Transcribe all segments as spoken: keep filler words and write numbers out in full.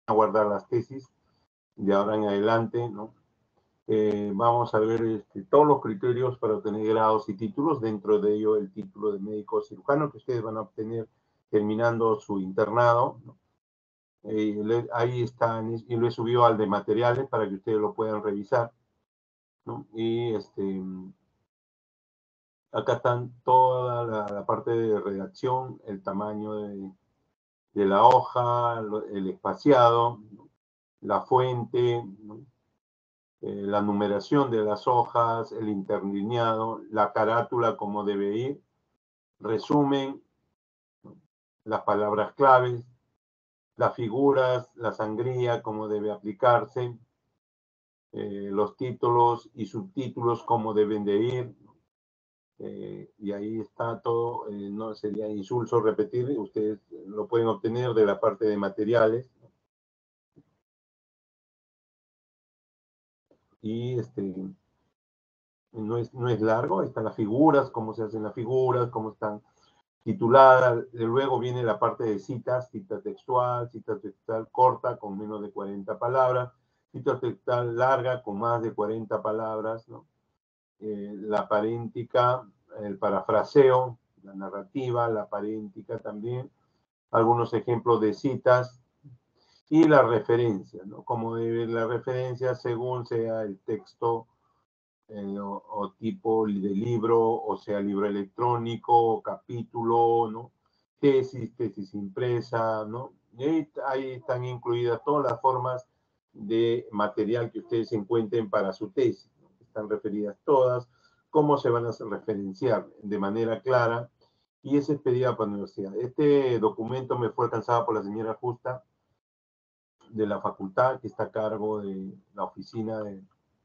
a guardar las tesis de ahora en adelante, ¿no? Eh, vamos a ver este, todos los criterios para obtener grados y títulos, dentro de ello el título de médico cirujano que ustedes van a obtener terminando su internado, ¿no? Eh, le, ahí está, y lo he subido al de materiales para que ustedes lo puedan revisar, ¿no? Y este, acá están toda la, la parte de redacción, el tamaño de, de la hoja, el espaciado, ¿no? La fuente, ¿no? Eh, la numeración de las hojas, el interlineado, la carátula como debe ir, resumen, ¿no? Las palabras claves, las figuras, la sangría, cómo debe aplicarse, eh, los títulos y subtítulos, cómo deben de ir, eh, y ahí está todo, eh, no sería insulso repetir, ustedes lo pueden obtener de la parte de materiales, y este, no es, no es largo, ahí están las figuras, cómo se hacen las figuras, cómo están tituladas, luego viene la parte de citas, cita textual, cita textual corta con menos de cuarenta palabras, cita textual larga con más de cuarenta palabras, ¿no? Eh, la paréntica, el parafraseo, la narrativa, la paréntica también, algunos ejemplos de citas y la referencia, ¿no? Como debe la referencia según sea el texto eh, o, o tipo de libro, o sea, libro electrónico, capítulo, ¿no? Tesis, tesis impresa, ¿no? Y ahí, ahí están incluidas todas las formas de material que ustedes encuentren para su tesis, ¿no? Están referidas todas, cómo se van a referenciar de manera clara, y esa es pedida para la universidad. Este documento me fue alcanzado por la señora Justa de la facultad, que está a cargo de la oficina de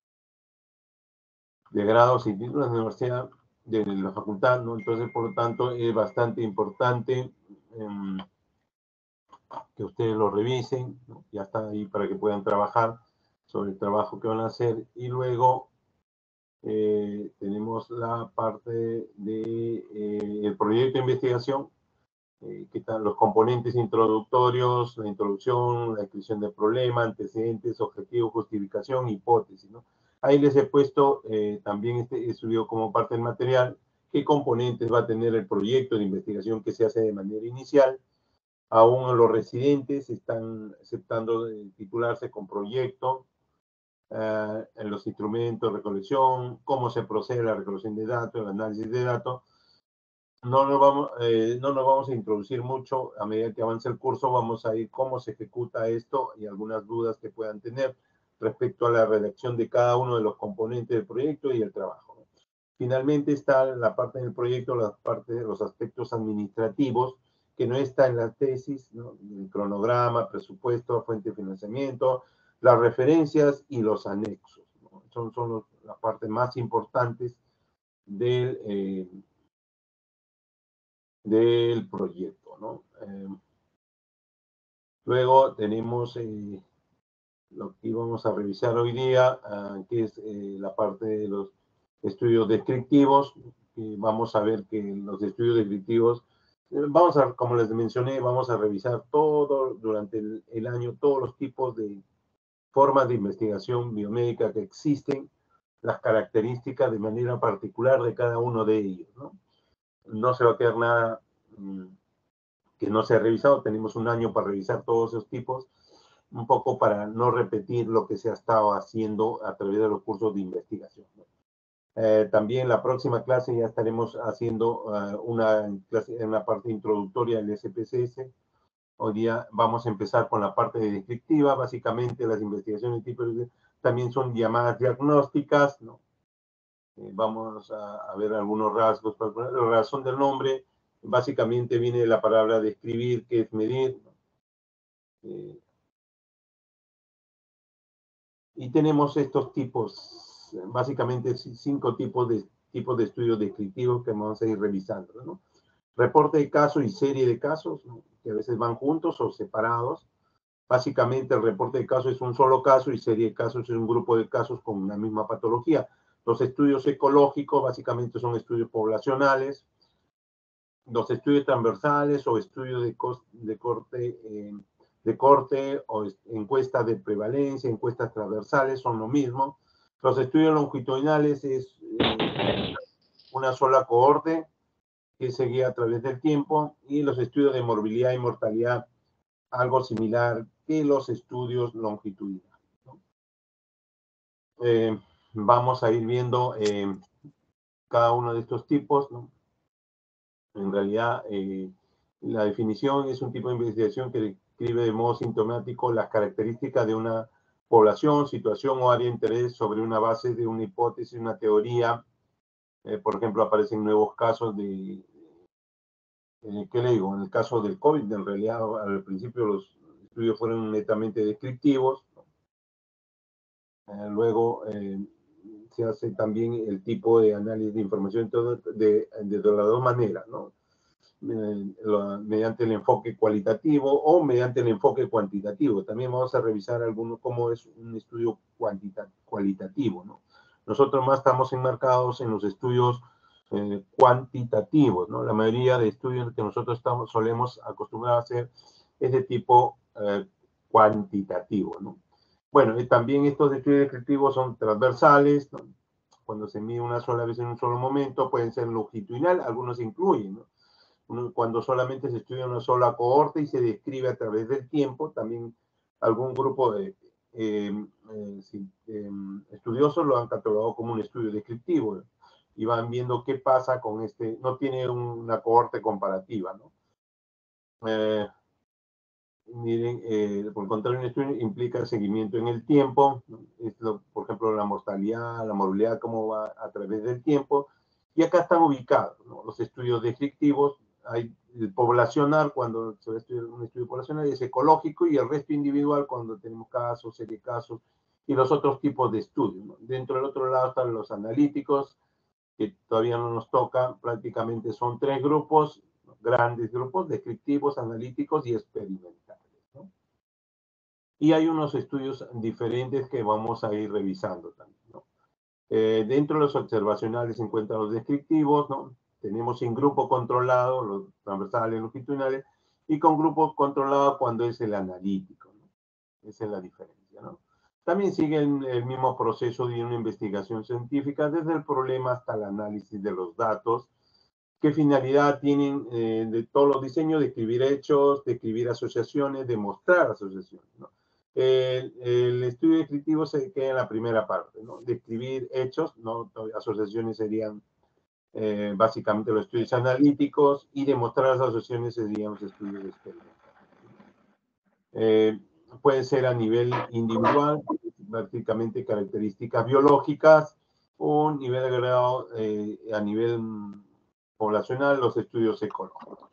de grados y títulos de la universidad, de la facultad, ¿no? Entonces, por lo tanto, es bastante importante eh, que ustedes lo revisen, ¿no? Ya está ahí para que puedan trabajar sobre el trabajo que van a hacer, y luego eh, tenemos la parte de eh, el proyecto de investigación, eh, que están los componentes introductorios, la introducción, la descripción del problema, antecedentes, objetivo, justificación, hipótesis, ¿no? Ahí les he puesto eh, también este estudio como parte del material, qué componentes va a tener el proyecto de investigación que se hace de manera inicial. Aún los residentes están aceptando titularse con proyecto, eh, en los instrumentos de recolección, cómo se procede la recolección de datos, el análisis de datos. No nos, vamos, eh, no nos vamos a introducir mucho, a medida que avance el curso vamos a ir cómo se ejecuta esto y algunas dudas que puedan tener respecto a la redacción de cada uno de los componentes del proyecto y el trabajo, ¿no? Finalmente está la parte del proyecto, la parte de los aspectos administrativos, que no está en la tesis, ¿no? El cronograma, presupuesto, fuente de financiamiento, las referencias y los anexos, ¿no? Son, son los, las partes más importantes del... Eh, del proyecto, ¿no? Eh, luego tenemos eh, lo que íbamos a revisar hoy día, uh, que es eh, la parte de los estudios descriptivos, que vamos a ver que los estudios descriptivos, eh, vamos a, como les mencioné, vamos a revisar todo durante el, el año, todos los tipos de formas de investigación biomédica que existen, las características de manera particular de cada uno de ellos, ¿no? No se va a quedar nada mmm, que no se ha revisado, tenemos un año para revisar todos esos tipos, un poco para no repetir lo que se ha estado haciendo a través de los cursos de investigación, ¿no? Eh, también la próxima clase ya estaremos haciendo uh, una, clase, una parte introductoria del S P C S. Hoy día vamos a empezar con la parte de descriptiva, básicamente las investigaciones de tipo también son llamadas diagnósticas, ¿no? Eh, vamos a, a ver algunos rasgos. La razón del nombre básicamente viene de la palabra describir, que es medir, ¿no? Eh, y tenemos estos tipos, básicamente cinco tipos de, tipos de estudios descriptivos que vamos a ir revisando, ¿no? Reporte de caso y serie de casos, ¿no? Que a veces van juntos o separados. Básicamente el reporte de caso es un solo caso y serie de casos es un grupo de casos con una misma patología. Los estudios ecológicos básicamente son estudios poblacionales. Los estudios transversales o estudios de, de corte eh, de recorte o encuestas de prevalencia, encuestas transversales son lo mismo. Los estudios longitudinales es eh, una sola cohorte que se guía a través del tiempo, y los estudios de morbilidad y mortalidad algo similar que los estudios longitudinales, ¿no? Eh, vamos a ir viendo eh, cada uno de estos tipos, ¿no? En realidad, eh, la definición es un tipo de investigación que describe de modo sintomático las características de una población, situación o área de interés sobre una base de una hipótesis, una teoría. Eh, por ejemplo, aparecen nuevos casos de, eh, ¿qué le digo? En el caso del COVID, en realidad, al principio los estudios fueron netamente descriptivos. Eh, luego eh, se hace también el tipo de análisis de información todo de, de, de las dos maneras, ¿no? Eh, lo, mediante el enfoque cualitativo o mediante el enfoque cuantitativo. También vamos a revisar algunos cómo es un estudio cuantita, cualitativo, ¿no? Nosotros más estamos enmarcados en los estudios eh, cuantitativos, ¿no? La mayoría de estudios que nosotros estamos, solemos acostumbrar a hacer es de tipo eh, cuantitativo, ¿no? Bueno, y también estos estudios descriptivos son transversales, ¿no? Cuando se mide una sola vez en un solo momento, pueden ser longitudinal, algunos incluyen, ¿no? Cuando solamente se estudia una sola cohorte y se describe a través del tiempo, también algún grupo de eh, eh, eh, estudiosos lo han catalogado como un estudio descriptivo, ¿no? Y van viendo qué pasa con este, no tiene una cohorte comparativa, ¿no? Eh, miren, eh, por el contrario, un estudio implica seguimiento en el tiempo, ¿no? Esto, por ejemplo, la mortalidad, la morbilidad, cómo va a través del tiempo, y acá están ubicados, ¿no? Los estudios descriptivos. Hay el poblacional, cuando se va a estudiar un estudio poblacional, es ecológico, y el resto individual, cuando tenemos casos, serie de casos, y los otros tipos de estudios, ¿no? Dentro del otro lado están los analíticos, que todavía no nos toca, prácticamente son tres grupos, grandes grupos, descriptivos, analíticos y experimentales, ¿no? Y hay unos estudios diferentes que vamos a ir revisando también, ¿no? Eh, dentro de los observacionales se encuentran los descriptivos, ¿no? Tenemos sin grupo controlado, los transversales, longitudinales, y con grupo controlado cuando es el analítico, ¿no? Esa es la diferencia, ¿no? También siguen el mismo proceso de una investigación científica, desde el problema hasta el análisis de los datos. ¿Qué finalidad tienen eh, de todos los diseños? Describir hechos, describir asociaciones, demostrar asociaciones, ¿no? El, el estudio descriptivo se queda en la primera parte, ¿no? Describir hechos, ¿no? Asociaciones serían eh, básicamente los estudios analíticos, y demostrar las asociaciones serían los estudios experimentales. Eh, puede ser a nivel individual, prácticamente características biológicas, o nivel agregado eh, a nivel poblacional, los estudios ecológicos.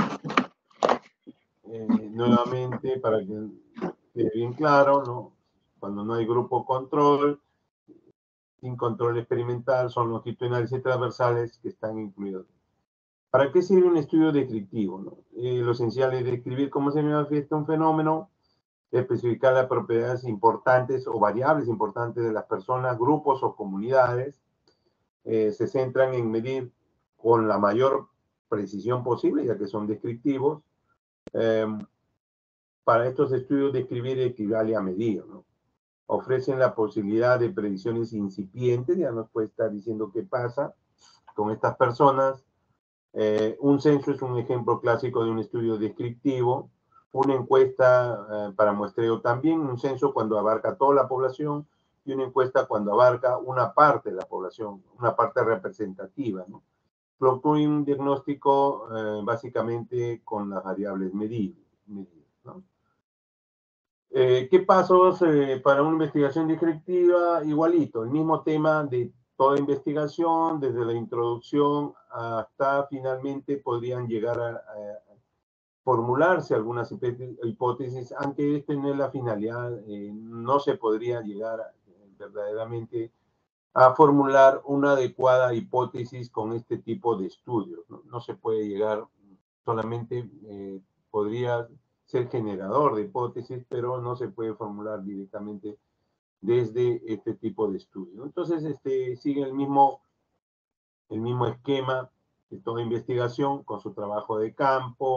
Eh, nuevamente, para que quede bien claro, ¿no? Cuando no hay grupo control, sin control experimental, son longitudinales y transversales que están incluidos. ¿Para qué sirve un estudio descriptivo, ¿no? Eh, lo esencial es describir cómo se manifiesta un fenómeno, especificar las propiedades importantes o variables importantes de las personas, grupos o comunidades. Eh, se centran en medir con la mayor precisión posible, ya que son descriptivos. Eh, para estos estudios, describir equivale a medir, ¿no? Ofrecen la posibilidad de predicciones incipientes, ya nos puede estar diciendo qué pasa con estas personas. Eh, un censo es un ejemplo clásico de un estudio descriptivo. Una encuesta eh, para muestreo también, un censo cuando abarca toda la población, y una encuesta cuando abarca una parte de la población, una parte representativa, ¿no? Concluye un diagnóstico eh, básicamente con las variables medibles, ¿no? Eh, ¿Qué pasos eh, para una investigación descriptiva? Igualito, el mismo tema de toda investigación, desde la introducción hasta finalmente podrían llegar a, a formularse algunas hipótesis, aunque esta no es la finalidad, eh, no se podría llegar a, eh, verdaderamente a formular una adecuada hipótesis con este tipo de estudios, ¿no? No se puede llegar, solamente eh, podría ser generador de hipótesis, pero no se puede formular directamente desde este tipo de estudio. Entonces, este, sigue el mismo, el mismo esquema de toda investigación, con su trabajo de campo,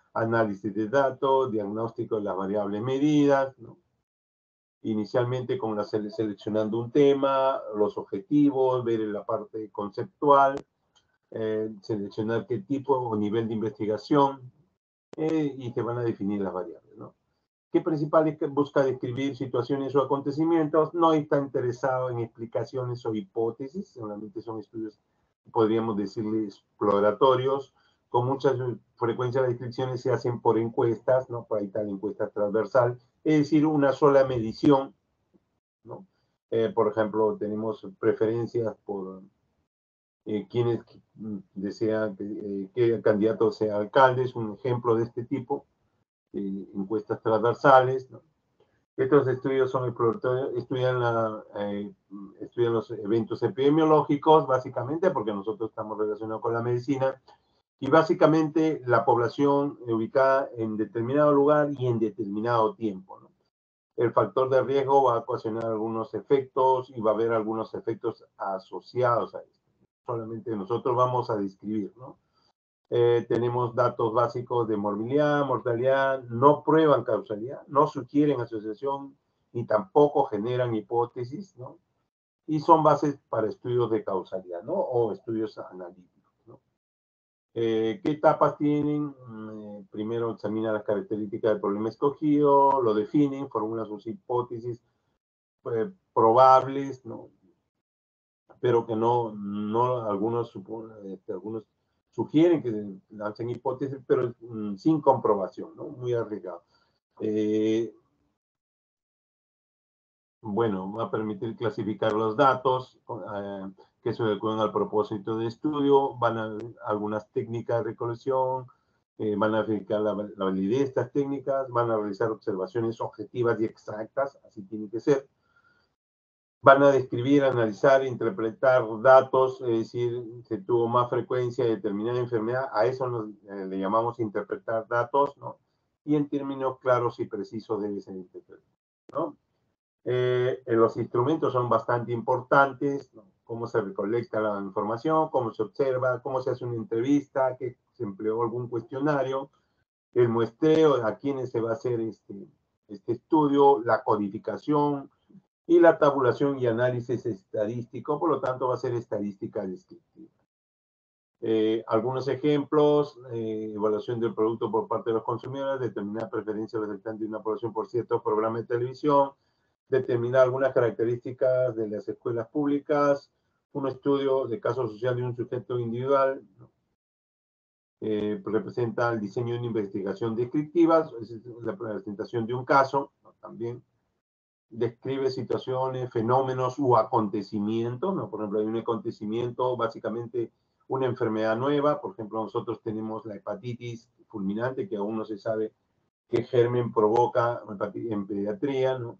análisis de datos, diagnóstico de las variables medidas, ¿no? Inicialmente con la sele seleccionando un tema, los objetivos, ver la parte conceptual, eh, seleccionar qué tipo o nivel de investigación, eh, y se van a definir las variables, ¿no? ¿Qué principal es que busca describir situaciones o acontecimientos? No está interesado en explicaciones o hipótesis, solamente son estudios, podríamos decirle, exploratorios. Con mucha frecuencia las descripciones se hacen por encuestas, ¿no? Por ahí está la encuesta transversal, es decir, una sola medición, ¿no? Eh, por ejemplo, tenemos preferencias por eh, quienes desean que, eh, que el candidato sea alcalde, es un ejemplo de este tipo. Eh, encuestas transversales, ¿no? Estos estudios son exploratorios, estudian, la, eh, estudian los eventos epidemiológicos, básicamente, porque nosotros estamos relacionados con la medicina, y básicamente la población ubicada en determinado lugar y en determinado tiempo, ¿no? El factor de riesgo va a ocasionar algunos efectos y va a haber algunos efectos asociados a esto. Solamente nosotros vamos a describir, ¿no? Eh, tenemos datos básicos de morbilidad, mortalidad, no prueban causalidad, no sugieren asociación ni tampoco generan hipótesis, ¿no? Y son bases para estudios de causalidad, ¿no? O estudios analíticos, ¿no? Eh, ¿Qué etapas tienen? Eh, primero examina las características del problema escogido, lo definen, formulan sus hipótesis eh, probables, ¿no? Pero que no, no algunos, este, algunos sugieren que lancen hipótesis, pero mm, sin comprobación, ¿no? Muy arriesgado. Eh, bueno, va a permitir clasificar los datos eh, que se adecuan al propósito de estudio, van a algunas técnicas de recolección, eh, van a verificar la, la validez de estas técnicas, van a realizar observaciones objetivas y exactas, así tiene que ser. Van a describir, analizar, interpretar datos, es decir, se tuvo más frecuencia de determinada enfermedad, a eso nos, eh, le llamamos interpretar datos, ¿no? Y en términos claros y precisos debe ser interpretado, ¿no? Eh, los instrumentos son bastante importantes, ¿no? Cómo se recolecta la información, cómo se observa, cómo se hace una entrevista, que se empleó algún cuestionario, el muestreo, a quiénes se va a hacer este, este estudio, la codificación, y la tabulación y análisis estadístico, por lo tanto va a ser estadística descriptiva. Eh, algunos ejemplos, eh, evaluación del producto por parte de los consumidores, determinar preferencias resultantes de una población por cierto programa de televisión, determinar algunas características de las escuelas públicas, un estudio de caso social de un sujeto individual, ¿no? eh, representa el diseño de una investigación descriptiva, es la presentación de un caso, ¿no? También describe situaciones, fenómenos u acontecimientos, ¿no? Por ejemplo, hay un acontecimiento, básicamente una enfermedad nueva, por ejemplo, nosotros tenemos la hepatitis fulminante, que aún no se sabe qué germen provoca en pediatría, ¿no?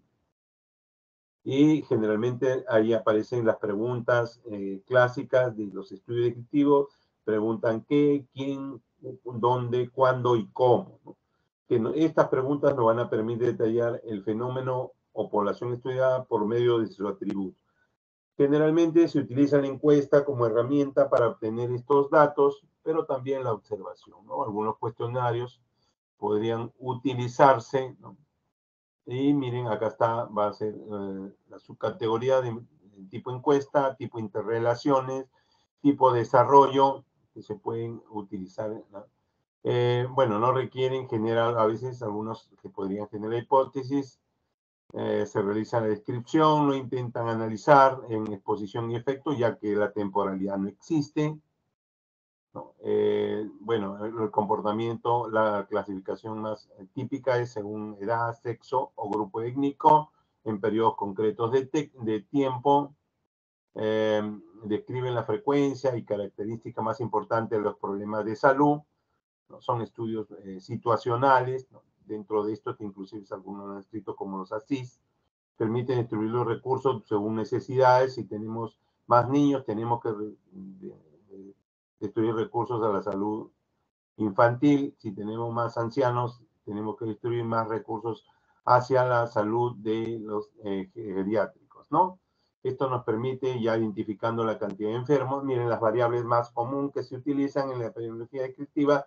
Y generalmente ahí aparecen las preguntas eh, clásicas de los estudios descriptivos, preguntan qué, quién, dónde, cuándo y cómo, ¿no? Que no, estas preguntas nos van a permitir detallar el fenómeno o población estudiada por medio de sus atributos. Generalmente se utiliza la encuesta como herramienta para obtener estos datos, pero también la observación, ¿no? Algunos cuestionarios podrían utilizarse, ¿no? Y miren, acá está, va a ser eh, la subcategoría de, de tipo encuesta, tipo interrelaciones, tipo desarrollo, que se pueden utilizar, ¿no? Eh, bueno, no requieren generar a veces algunos que podrían generar hipótesis, eh, se realiza la descripción, lo intentan analizar en exposición y efecto, ya que la temporalidad no existe, ¿no? Eh, bueno, el comportamiento, la clasificación más típica es según edad, sexo o grupo étnico, en periodos concretos de, de tiempo. Eh, describen la frecuencia y características más importantes de los problemas de salud, ¿no? Son estudios eh, situacionales, ¿no? Dentro de estos, que inclusive algunos han escrito como los ASIS, permiten distribuir los recursos según necesidades. Si tenemos más niños, tenemos que distribuir recursos a la salud infantil. Si tenemos más ancianos, tenemos que distribuir más recursos hacia la salud de los eh, geriátricos, ¿no? Esto nos permite, ya identificando la cantidad de enfermos, miren las variables más comunes que se utilizan en la epidemiología descriptiva,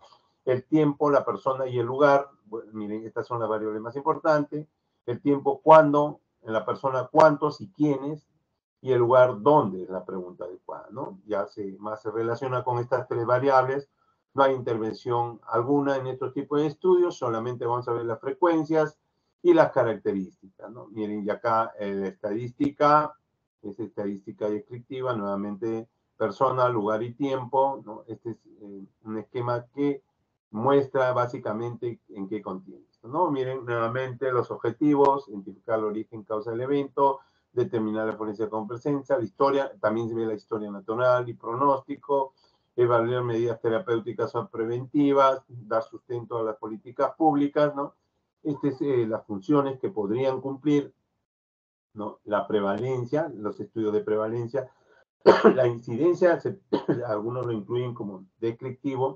el tiempo, la persona y el lugar. Bueno, miren, estas son las variables más importantes. El tiempo, cuándo, la persona, cuántos y quiénes, y el lugar, dónde es la pregunta adecuada, ¿no? Ya se, más se relaciona con estas tres variables. No hay intervención alguna en estos tipos de estudios, solamente vamos a ver las frecuencias y las características, ¿no? Miren, y acá eh, la estadística, es estadística descriptiva, nuevamente persona, lugar y tiempo, ¿no? Este es eh, un esquema que muestra básicamente en qué contiene esto, ¿no? Miren, nuevamente los objetivos, identificar el origen, causa del evento, determinar la frecuencia con presencia, la historia, también se ve la historia natural y pronóstico, evaluar medidas terapéuticas o preventivas, dar sustento a las políticas públicas, ¿no? Estas son eh, las funciones que podrían cumplir, ¿no? La prevalencia, los estudios de prevalencia, la incidencia, se, algunos lo incluyen como descriptivo,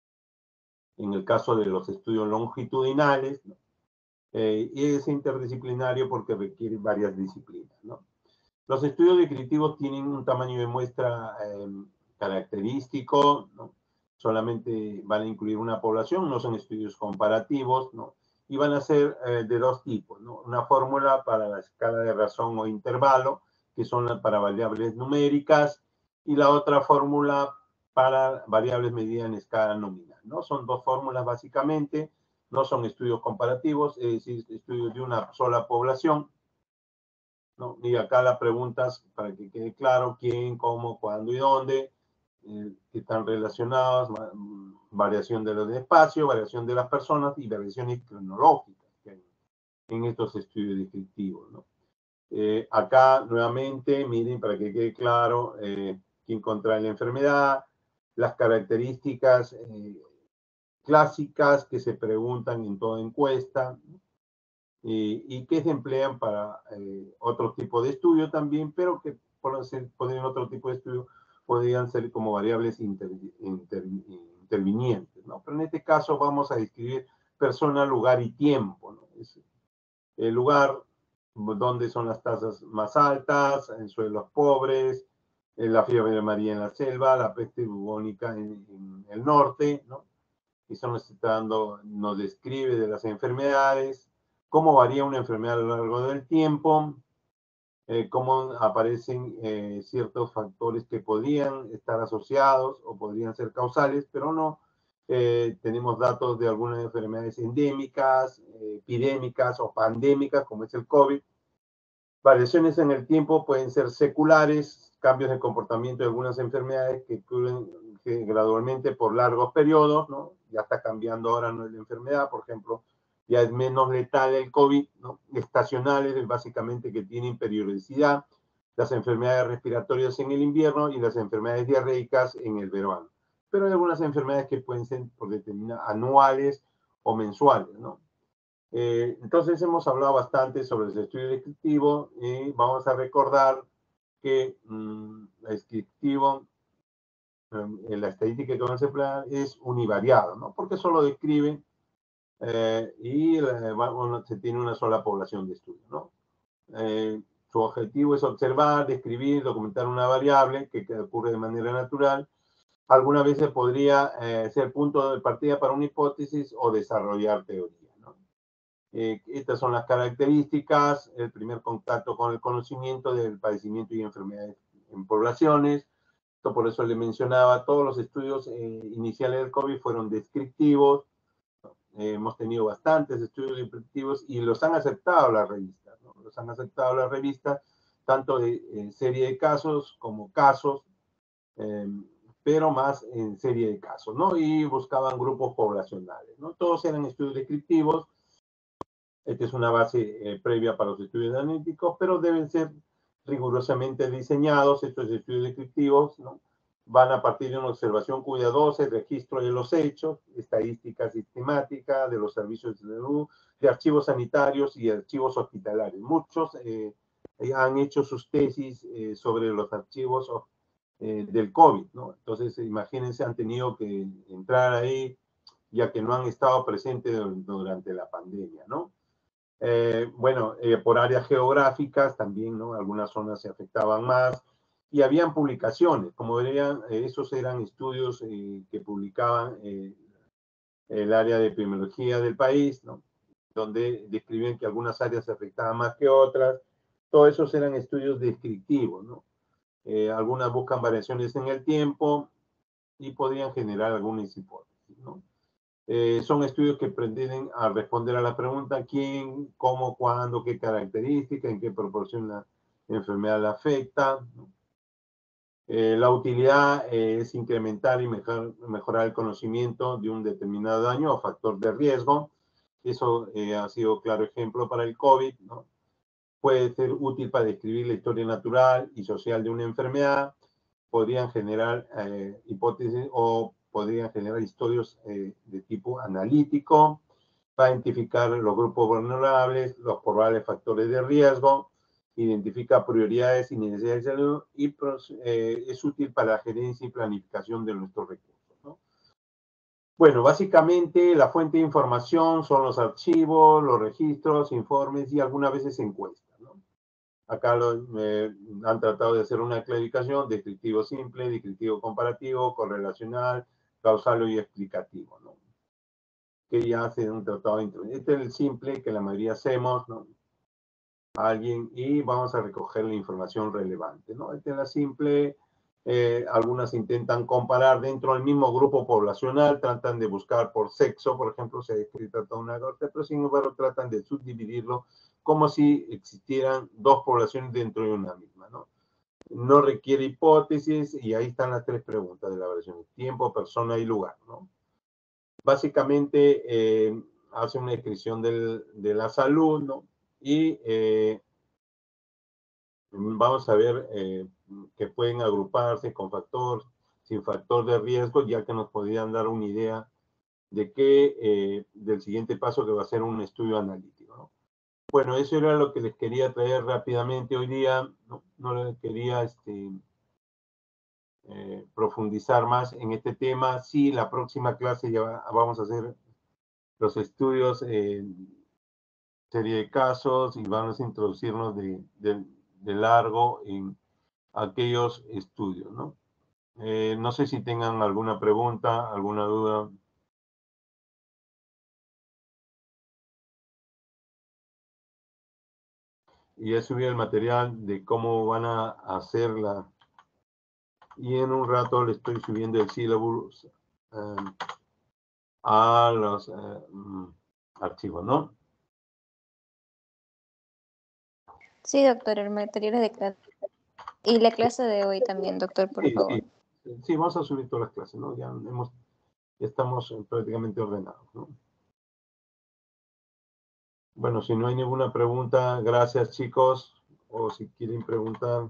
en el caso de los estudios longitudinales, ¿no? eh, y es interdisciplinario porque requiere varias disciplinas, ¿no? Los estudios descriptivos tienen un tamaño de muestra eh, característico, ¿no? Solamente van a incluir una población, no son estudios comparativos, ¿no? Y van a ser eh, de dos tipos, ¿no? Una fórmula para la escala de razón o intervalo, que son para variables numéricas, y la otra fórmula para variables medidas en escala nominal, ¿no? Son dos fórmulas básicamente, no son estudios comparativos, es decir, estudios de una sola población, ¿no? Y acá la preguntas para que quede claro quién, cómo, cuándo y dónde, eh, que están relacionados, variación de los espacios, variación de las personas y variaciones cronológicas que hay en estos estudios descriptivos, ¿no? Eh, acá nuevamente, miren, para que quede claro, eh, quién contrae la enfermedad, las características eh, clásicas que se preguntan en toda encuesta, ¿no? Y, y que se emplean para eh, otro tipo de estudio también, pero que por ser, podrían otro tipo de estudio podrían ser como variables inter, inter, intervinientes, ¿no? Pero en este caso vamos a describir persona, lugar y tiempo, ¿no? Es el lugar donde son las tasas más altas, en suelos pobres, en la fiebre amarilla en la selva, la peste bubónica en, en el norte, ¿no? Eso nos está dando, nos describe de las enfermedades, cómo varía una enfermedad a lo largo del tiempo, eh, cómo aparecen eh, ciertos factores que podrían estar asociados o podrían ser causales, pero no. Eh, tenemos datos de algunas enfermedades endémicas, eh, epidémicas o pandémicas, como es el COVID. Variaciones en el tiempo pueden ser seculares, cambios de comportamiento de algunas enfermedades que ocurren gradualmente por largos periodos, ¿no? Ya está cambiando ahora, ¿no?, la enfermedad, por ejemplo, ya es menos letal el COVID, ¿no? Estacionales, básicamente, que tienen periodicidad, las enfermedades respiratorias en el invierno y las enfermedades diarreicas en el verano. Pero hay algunas enfermedades que pueden ser por determinadas anuales o mensuales, ¿no? Eh, entonces hemos hablado bastante sobre el estudio descriptivo y vamos a recordar que mmm, el descriptivo, eh, la estadística que vamos a emplear es univariado, ¿no? Porque solo describe eh, y eh, bueno, se tiene una sola población de estudio, ¿no? Eh, su objetivo es observar, describir, documentar una variable que, que ocurre de manera natural. Algunas veces podría eh, ser punto de partida para una hipótesis o desarrollar teoría, ¿no? Eh, estas son las características: el primer contacto con el conocimiento del padecimiento y enfermedades en poblaciones. Esto por eso le mencionaba, todos los estudios eh, iniciales del COVID fueron descriptivos. Eh, hemos tenido bastantes estudios descriptivos y los han aceptado las revistas, ¿no? Los han aceptado las revistas, tanto de eh, serie de casos como casos, eh, pero más en serie de casos, ¿no? Y buscaban grupos poblacionales, ¿no? Todos eran estudios descriptivos. Esta es una base eh, previa para los estudios analíticos, pero deben ser rigurosamente diseñados. Estos estudios descriptivos, ¿no?, van a partir de una observación cuidadosa, el registro de los hechos, estadística sistemática de los servicios de salud, de archivos sanitarios y archivos hospitalarios. Muchos eh, han hecho sus tesis eh, sobre los archivos eh, del COVID, ¿no? Entonces, imagínense, han tenido que entrar ahí, ya que no han estado presentes durante la pandemia, ¿no? Eh, bueno, eh, por áreas geográficas también, ¿no? Algunas zonas se afectaban más y habían publicaciones, como verían, eh, esos eran estudios eh, que publicaban eh, el área de epidemiología del país, ¿no? Donde describían que algunas áreas se afectaban más que otras. Todos esos eran estudios descriptivos, ¿no? Eh, algunas buscan variaciones en el tiempo y podrían generar algunas hipótesis, ¿no? Eh, son estudios que pretenden a responder a la pregunta quién, cómo, cuándo, qué característica, en qué proporción la enfermedad la afecta, ¿no? Eh, la utilidad eh, es incrementar y mejor, mejorar el conocimiento de un determinado daño o factor de riesgo. Eso eh, ha sido claro ejemplo para el COVID, ¿no? Puede ser útil para describir la historia natural y social de una enfermedad. Podrían generar eh, hipótesis o podrían generar estudios eh, de tipo analítico para identificar los grupos vulnerables, los probables factores de riesgo, identifica prioridades y necesidades de salud y eh, es útil para la gerencia y planificación de nuestros recursos, ¿no? Bueno, básicamente la fuente de información son los archivos, los registros, informes y algunas veces encuestas, ¿no? Acá lo, eh, han tratado de hacer una clasificación, descriptivo simple, descriptivo comparativo, correlacional, causal y explicativo, ¿no? Que ya hace un tratado de introducción. Este es el simple que la mayoría hacemos, ¿no? A alguien y vamos a recoger la información relevante, ¿no? Esta es la simple. Eh, algunas intentan comparar dentro del mismo grupo poblacional, tratan de buscar por sexo, por ejemplo, se ha descrito toda una corte, pero sin embargo tratan de subdividirlo como si existieran dos poblaciones dentro de una misma, ¿no? No requiere hipótesis y ahí están las tres preguntas de la variación: tiempo, persona y lugar, ¿no? Básicamente eh, hace una descripción del, de la salud, ¿no? Y eh, vamos a ver eh, que pueden agruparse con factor, sin factor de riesgo, ya que nos podrían dar una idea de qué, eh, del siguiente paso que va a ser un estudio analítico, ¿no? Bueno, eso era lo que les quería traer rápidamente hoy día. No, no les quería este, eh, profundizar más en este tema. Sí, la próxima clase ya vamos a hacer los estudios en serie de casos y vamos a introducirnos de, de, de largo en aquellos estudios, ¿no? Eh, no sé si tengan alguna pregunta, alguna duda. Y ya subí el material de cómo van a hacerla. Y en un rato le estoy subiendo el syllabus eh, a los eh, archivos, ¿no? Sí, doctor, el material es de clase. Y la clase de hoy también, doctor, por Sí, favor. sí, sí, vamos a subir todas las clases, ¿no? Ya, hemos, ya estamos prácticamente ordenados, ¿no? Bueno, si no hay ninguna pregunta, gracias, chicos. O si quieren preguntar.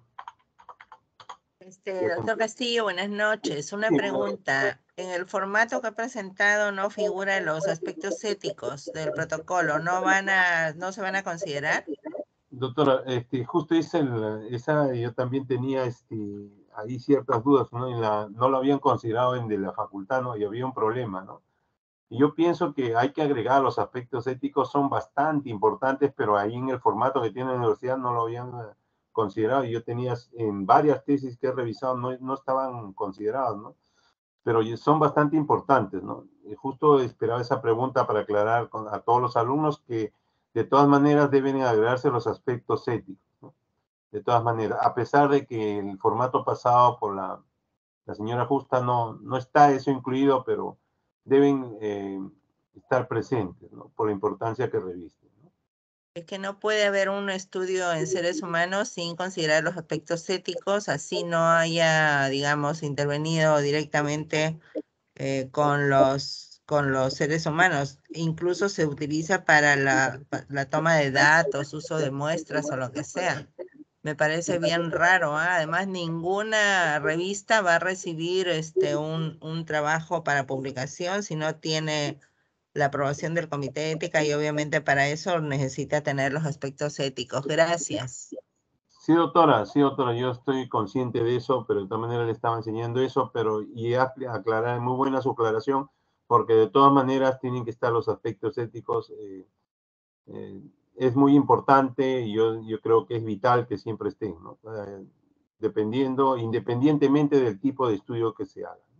Este, doctor Castillo, buenas noches. Una Sí, pregunta. En el formato que ha presentado no figuran los aspectos éticos del protocolo. ¿No van a, no se van a considerar? doctora, este, justo esa, esa yo también tenía este, ahí ciertas dudas, ¿no? En la, no lo habían considerado en de la facultad, ¿no? Y había un problema, ¿no? Y yo pienso que hay que agregar los aspectos éticos, son bastante importantes, pero ahí en el formato que tiene la universidad no lo habían considerado. Yo tenía en varias tesis que he revisado, no, no estaban considerados, ¿no? Pero son bastante importantes, ¿no? Y justo esperaba esa pregunta para aclarar con, a todos los alumnos que de todas maneras deben agregarse los aspectos éticos, ¿no? De todas maneras, a pesar de que el formato pasado por la, la señora Justa no, no está eso incluido, pero deben eh, estar presentes, ¿no? Por la importancia que revisten, ¿no? Es que no puede haber un estudio en seres humanos sin considerar los aspectos éticos, así no haya, digamos, intervenido directamente eh, con los, con los seres humanos. Incluso se utiliza para la, pa- la toma de datos, uso de muestras o lo que sea. Me parece bien raro, ¿ah? Además, ninguna revista va a recibir este, un, un trabajo para publicación si no tiene la aprobación del comité de ética y obviamente para eso necesita tener los aspectos éticos. Gracias. Sí, doctora, sí, doctora, yo estoy consciente de eso, pero de todas maneras le estaba enseñando eso, pero y aclarar, muy buena su aclaración, porque de todas maneras tienen que estar los aspectos éticos. Eh, eh, es muy importante y yo, yo creo que es vital que siempre estén, ¿no? Eh, dependiendo, independientemente del tipo de estudio que se haga.